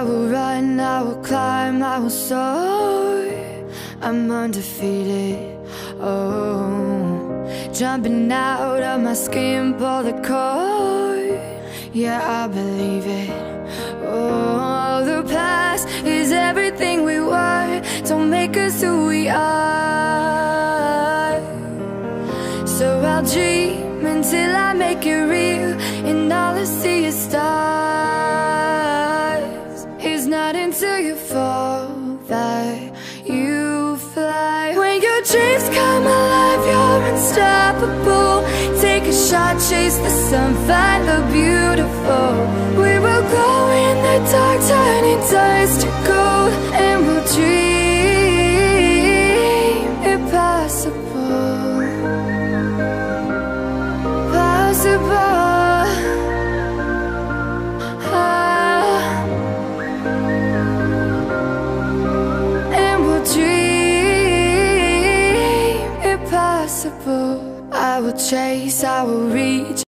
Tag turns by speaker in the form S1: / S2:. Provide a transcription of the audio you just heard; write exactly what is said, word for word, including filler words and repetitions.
S1: I will run, I will climb, I will soar. I'm undefeated, oh. Jumping out of my skin, pull the cord. Yeah, I believe it. Oh, the past is everything we were. Don't make us who we are. So I'll dream until I make it real, and all I see is stars. It's not until you fall that you fly. When your dreams come alive, you're unstoppable. Take a shot, chase the sun, find the beautiful. We will glow in the dark, turning dust to gold, and we'll dream impossible. Possible. Ah. And we'll dream impossible. I will chase, I will reach.